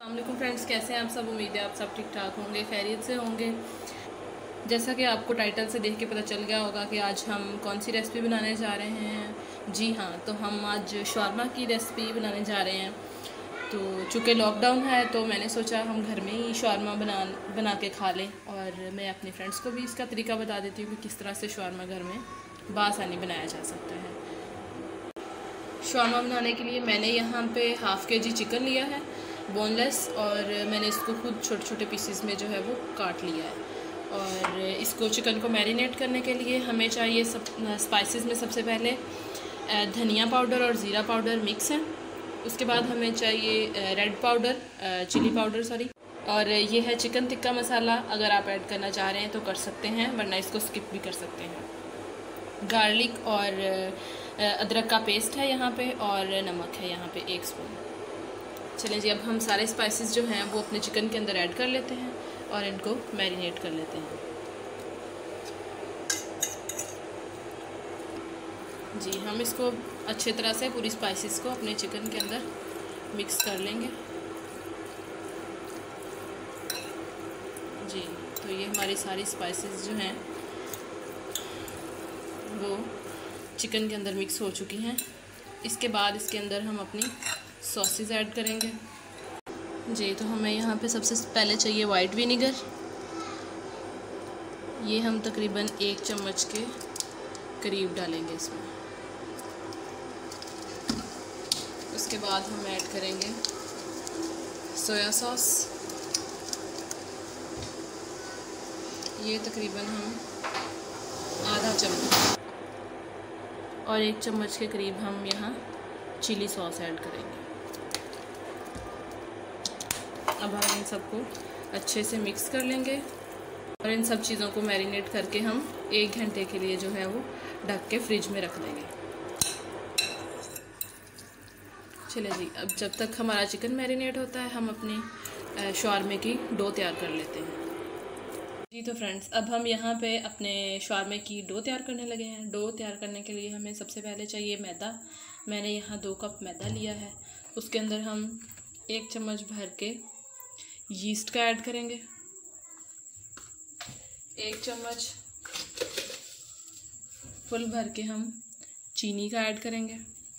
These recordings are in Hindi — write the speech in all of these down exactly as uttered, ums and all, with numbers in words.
अस्सलामुअलैकुम फ्रेंड्स, कैसे हैं आप सब। उम्मीद है आप सब ठीक ठाक होंगे, खैरियत से होंगे। जैसा कि आपको टाइटल से देख के पता चल गया होगा कि आज हम कौन सी रेसिपी बनाने जा रहे हैं। जी हाँ, तो हम आज शॉर्मा की रेसिपी बनाने जा रहे हैं। तो चूँकि लॉकडाउन है तो मैंने सोचा हम घर में ही शॉर्मा बना बना के खा लें, और मैं अपने फ्रेंड्स को भी इसका तरीका बता देती हूँ कि किस तरह से शॉर्मा घर में बासानी बनाया जा सकता है। शॉर्मा बनाने के लिए मैंने यहाँ पे हाफ़ के जी चिकन लिया है, बोनलेस, और मैंने इसको खुद छोटे छोटे पीसेस में जो है वो काट लिया है। और इसको चिकन को मैरिनेट करने के लिए हमें चाहिए सब स्पाइसेस में सबसे पहले धनिया पाउडर और ज़ीरा पाउडर मिक्स है। उसके बाद हमें चाहिए red powder, chilli powder sorry, और ये है चिकन टिक्का मसाला। अगर आप ऐड करना चाह रहे हैं तो कर सकते हैं, वरना इसको स्किप भी कर सकते हैं। गार्लिक और अदरक का पेस्ट है यहाँ पे, और नमक है यहाँ पे एक स्पून। चलें जी, अब हम सारे स्पाइसेस जो हैं वो अपने चिकन के अंदर ऐड कर लेते हैं और इनको मैरिनेट कर लेते हैं। जी, हम इसको अच्छे तरह से पूरी स्पाइसेस को अपने चिकन के अंदर मिक्स कर लेंगे। जी, तो ये हमारी सारी स्पाइसेस जो हैं वो चिकन के अंदर मिक्स हो चुकी हैं। इसके बाद इसके अंदर हम अपनी सॉसेस ऐड करेंगे। जी, तो हमें यहाँ पे सबसे पहले चाहिए वाइट विनेगर। ये हम तकरीबन एक चम्मच के करीब डालेंगे इसमें। उसके बाद हम ऐड करेंगे सोया सॉस। ये तकरीबन हम आधा चम्मच, और एक चम्मच के करीब हम यहाँ चिली सॉस ऐड करेंगे। अब हम इन सबको अच्छे से मिक्स कर लेंगे और इन सब चीज़ों को मैरिनेट करके हम एक घंटे के लिए जो है वो ढक के फ्रिज में रख देंगे। चलिए जी, अब जब तक हमारा चिकन मैरिनेट होता है हम अपनी शॉर्मे की डो तैयार कर लेते हैं। जी, तो फ्रेंड्स, अब हम यहाँ पे अपने शॉर्मे की डो तैयार करने लगे हैं। डो तैयार करने के लिए हमें सबसे पहले चाहिए मैदा। मैंने यहाँ दो कप मैदा लिया है। उसके अंदर हम एक चम्मच भर के यीस्ट का ऐड करेंगे, एक चम्मच फुल भर के हम चीनी का ऐड करेंगे,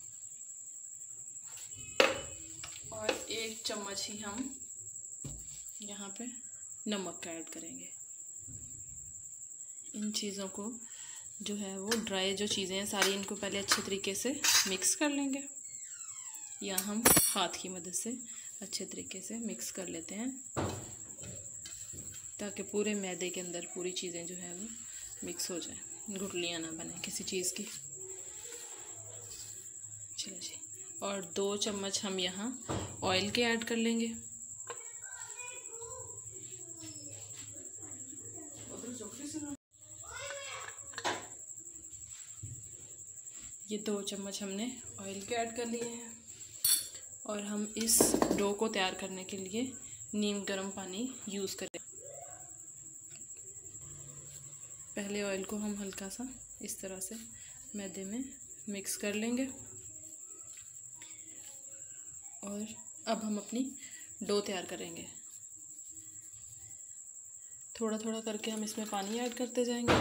और एक चम्मच ही हम यहाँ पे नमक का ऐड करेंगे। इन चीज़ों को जो है वो ड्राई जो चीज़ें हैं सारी, इनको पहले अच्छे तरीके से मिक्स कर लेंगे, या हम हाथ की मदद से अच्छे तरीके से मिक्स कर लेते हैं, ताकि पूरे मैदे के अंदर पूरी चीज़ें जो है वो मिक्स हो जाए, गुठलियाँ ना बने किसी चीज़ की। चलो जी, और दो चम्मच हम यहाँ ऑयल के ऐड कर लेंगे। ये दो चम्मच हमने ऑयल के ऐड कर लिए हैं, और हम इस डो को तैयार करने के लिए नीम गर्म पानी यूज़ करें। पहले ऑयल को हम हल्का सा इस तरह से मैदे में मिक्स कर लेंगे, और अब हम अपनी डो तैयार करेंगे। थोड़ा थोड़ा करके हम इसमें पानी ऐड करते जाएंगे।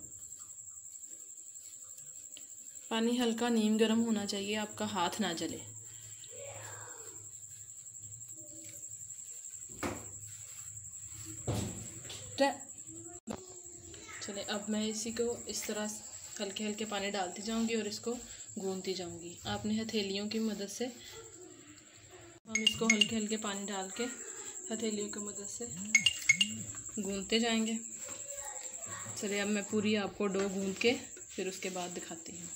पानी हल्का नीम गर्म होना चाहिए, आपका हाथ ना जले। चले, अब मैं इसी को इस तरह हल्के हल्के पानी डालती जाऊंगी और इसको गूंथती जाऊंगी। आपने हथेलियों की मदद से, हम इसको हल्के हल्के पानी डाल के हथेलियों की मदद से गूंथते जाएंगे। चलिए, अब मैं पूरी आपको डो गूंथ के फिर उसके बाद दिखाती हूँ।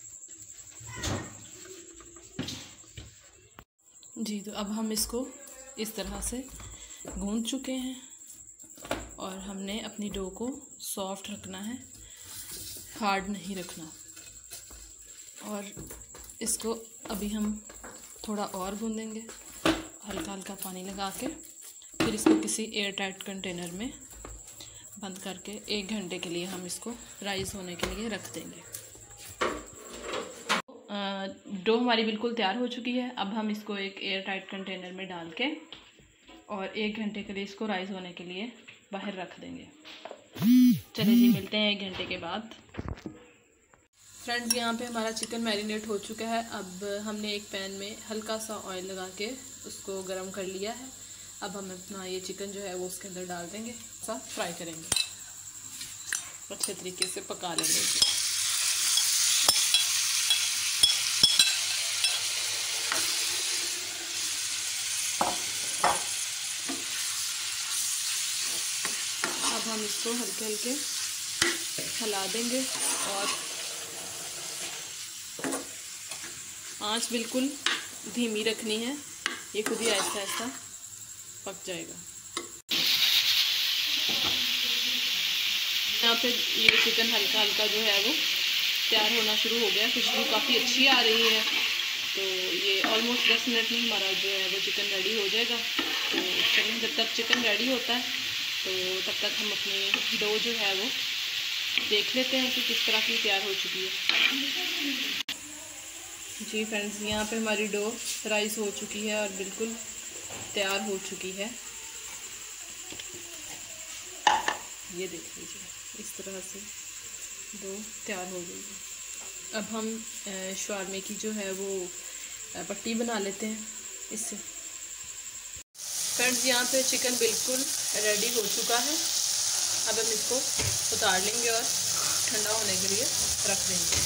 जी, तो अब हम इसको इस तरह से गूंथ चुके हैं, और हमने अपनी डो को सॉफ्ट रखना है, हार्ड नहीं रखना। और इसको अभी हम थोड़ा और गूंदेंगे हल्का हल्का पानी लगा के। फिर इसको किसी एयर टाइट कंटेनर में बंद करके एक घंटे के लिए हम इसको राइस होने के लिए रख देंगे। डो हमारी बिल्कुल तैयार हो चुकी है। अब हम इसको एक एयर टाइट कंटेनर में डाल के और एक घंटे के लिए इसको राइस होने के लिए बाहर रख देंगे। चलिए जी, मिलते हैं एक घंटे के बाद। फ्रेंड्स, यहाँ पे हमारा चिकन मैरिनेट हो चुका है। अब हमने एक पैन में हल्का सा ऑयल लगा के उसको गर्म कर लिया है। अब हम अपना ये चिकन जो है वो उसके अंदर डाल देंगे, सा फ्राई करेंगे, अच्छे तरीके से पका लेंगे। अब हम इसको हल्के हल्के हिला देंगे और आंच बिल्कुल धीमी रखनी है, ये खुद ही ऐसा ऐसा पक जाएगा। यहाँ पे ये चिकन हल्का हल्का जो है वो तैयार होना शुरू हो गया, खुशबू काफ़ी अच्छी आ रही है। तो ये ऑलमोस्ट दस मिनट में हमारा जो है वो चिकन रेडी हो जाएगा। तो चलिए, जब तक चिकन रेडी होता है तो तब तक हम अपनी डो जो है वो देख लेते हैं कि किस तरह की तैयार हो चुकी है। जी फ्रेंड्स, यहाँ पे हमारी डो राइस हो चुकी है और बिल्कुल तैयार हो चुकी है। ये देख लीजिए, इस तरह से डो तैयार हो गई है। अब हम शवारमे की जो है वो पट्टी बना लेते हैं इससे। फ्रेंड्स, यहाँ पे चिकन बिल्कुल रेडी हो चुका है। अब हम इसको उतार लेंगे और ठंडा होने के लिए रख देंगे।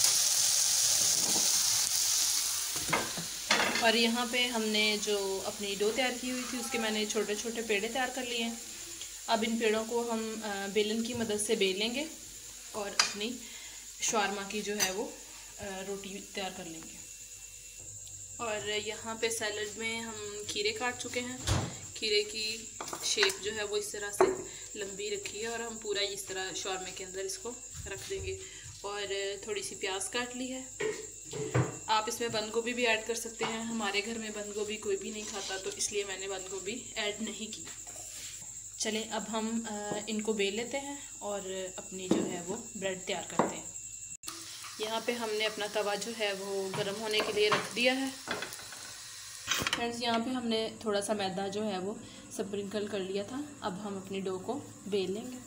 और यहाँ पे हमने जो अपनी डो तैयार की हुई थी उसके मैंने छोटे छोटे पेड़े तैयार कर लिए हैं। अब इन पेड़ों को हम बेलन की मदद से बेलेंगे और अपनी शवारमा की जो है वो रोटी तैयार कर लेंगे। और यहाँ पे सैलड में हम खीरे काट चुके हैं। खीरे की शेप जो है वो इस तरह से लंबी रखी है और हम पूरा इस तरह शवारमे के अंदर इसको रख देंगे। और थोड़ी सी प्याज काट ली है। आप इसमें बंद गोभी भी ऐड कर सकते हैं। हमारे घर में बंद गोभी कोई भी नहीं खाता, तो इसलिए मैंने बंद गोभी ऐड नहीं की। चलें, अब हम इनको बेल लेते हैं और अपनी जो है वो ब्रेड तैयार करते हैं। यहाँ पे हमने अपना तवा जो है वो गर्म होने के लिए रख दिया है। फ्रेंड्स, यहाँ पे हमने थोड़ा सा मैदा जो है वो स्प्रिंकल कर लिया था। अब हम अपनी डो को बेल लेंगे।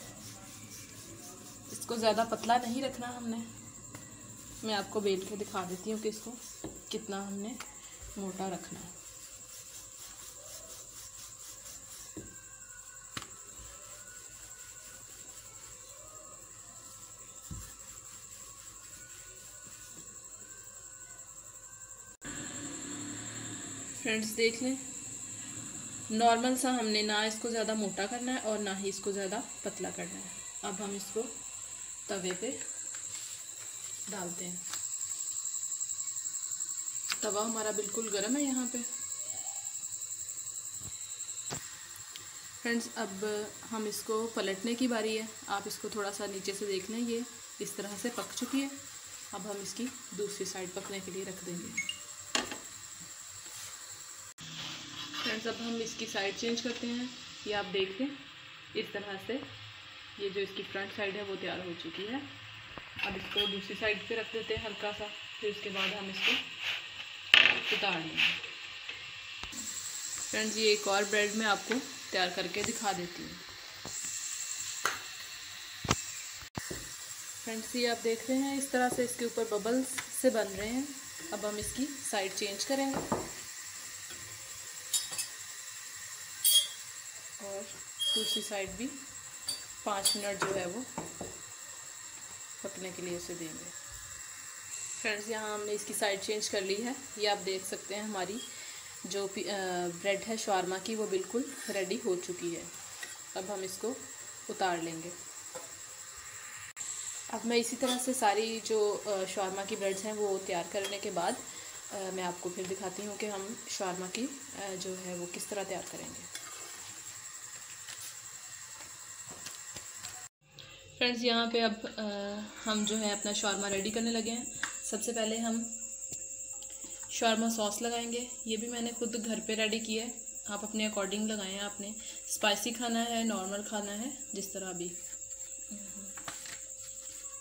इसको ज़्यादा पतला नहीं रखना हमने। मैं आपको बेल के दिखा देती हूँ कि इसको कितना हमने मोटा रखना है। फ्रेंड्स, देख लें, नॉर्मल सा हमने ना इसको ज़्यादा मोटा करना है और ना ही इसको ज़्यादा पतला करना है। अब हम इसको तवे पे डालते हैं। तवा हमारा बिल्कुल गर्म है यहाँ पे। फ्रेंड्स, अब हम इसको पलटने की बारी है। आप इसको थोड़ा सा नीचे से देख लें, ये इस तरह से पक चुकी है। अब हम इसकी दूसरी साइड पकने के लिए रख देंगे। फ्रेंड्स, अब हम इसकी साइड चेंज करते हैं। ये आप देख लें, इस तरह से ये जो इसकी फ्रंट साइड है वो तैयार हो चुकी है। अब इसको दूसरी साइड पे रख देते हैं हल्का सा, फिर उसके बाद हम इसको उतार लेंगे। फ्रेंड्स, ये एक और ब्रेड मैं आपको तैयार करके दिखा देती हूँ। फ्रेंड्स, ये आप देख रहे हैं, इस तरह से इसके ऊपर बबल्स से बन रहे हैं। अब हम इसकी साइड चेंज करेंगे और दूसरी साइड भी पाँच मिनट जो है वो पकने के लिए उसे देंगे। फ्रेंड्स, यहाँ हमने इसकी साइड चेंज कर ली है। ये आप देख सकते हैं, हमारी जो ब्रेड है शवारमा की वो बिल्कुल रेडी हो चुकी है। अब हम इसको उतार लेंगे। अब मैं इसी तरह से सारी जो शवारमा की ब्रेड्स हैं वो तैयार करने के बाद मैं आपको फिर दिखाती हूँ कि हम शवारमा की जो है वो किस तरह तैयार करेंगे। फ्रेंड्स, यहाँ पे अब आ, हम जो है अपना शवारमा रेडी करने लगे हैं। सबसे पहले हम शवारमा सॉस लगाएंगे। ये भी मैंने खुद घर पे रेडी किया है। आप अपने अकॉर्डिंग लगाएं। आपने स्पाइसी खाना है, नॉर्मल खाना है, जिस तरह भी।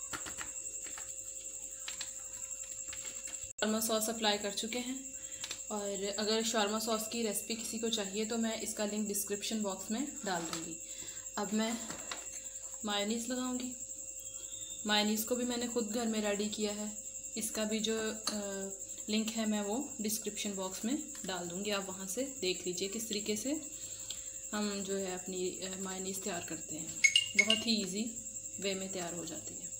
शवारमा सॉस अप्लाई कर चुके हैं और अगर शॉर्मा सॉस की रेसिपी किसी को चाहिए तो मैं इसका लिंक डिस्क्रिप्शन बॉक्स में डाल दूँगी। अब मैं मायोनीज़ लगाऊँगी। मायोनीज़ को भी मैंने ख़ुद घर में रेडी किया है, इसका भी जो आ, लिंक है मैं वो डिस्क्रिप्शन बॉक्स में डाल दूँगी, आप वहाँ से देख लीजिए किस तरीके से हम जो है अपनी मायोनीज़ तैयार करते हैं। बहुत ही इजी वे में तैयार हो जाती है।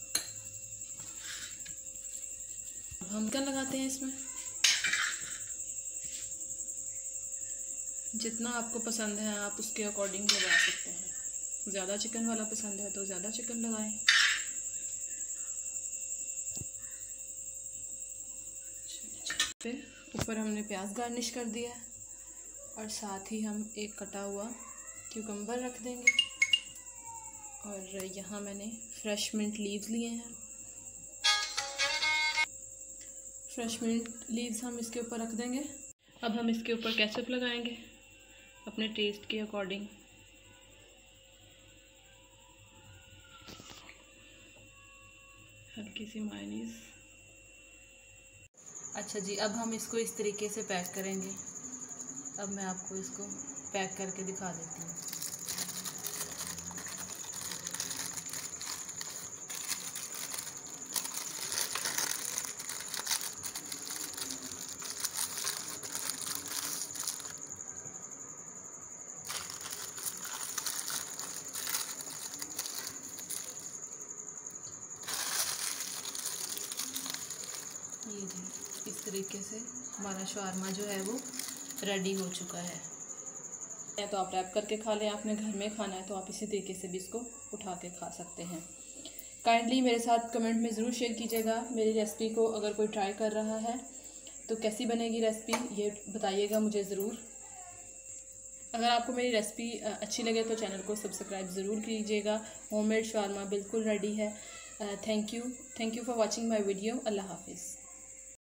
अब हम क्या लगाते हैं इसमें, जितना आपको पसंद है आप उसके अकॉर्डिंग लगा सकते हैं। ज़्यादा चिकन वाला पसंद है तो ज़्यादा चिकन लगाएं। फिर ऊपर हमने प्याज गार्निश कर दिया है और साथ ही हम एक कटा हुआ क्यूकम्बर रख देंगे। और यहाँ मैंने फ्रेश मिंट लीव्स लिए हैं। फ्रेश मिंट लीव्स हम इसके ऊपर रख देंगे। अब हम इसके ऊपर केचप लगाएंगे अपने टेस्ट के अकॉर्डिंग। हल्की सी मायोनीज़। अच्छा जी, अब हम इसको इस तरीके से पैक करेंगे। अब मैं आपको इसको पैक करके दिखा देती हूँ। ये जी, इस तरीके से हमारा शवारमा जो है वो रेडी हो चुका है। या तो आप रैप करके खा लें, आपने घर में खाना है तो आप इसी तरीके से भी इसको उठा के खा सकते हैं। काइंडली मेरे साथ कमेंट में ज़रूर शेयर कीजिएगा मेरी रेसिपी को। अगर कोई ट्राई कर रहा है तो कैसी बनेगी रेसिपी ये बताइएगा मुझे ज़रूर। अगर आपको मेरी रेसिपी अच्छी लगे तो चैनल को सब्सक्राइब ज़रूर कीजिएगा। होममेड शवारमा बिल्कुल रेडी है। Thank you thank you for watching my video. अल्लाह हाफिज़।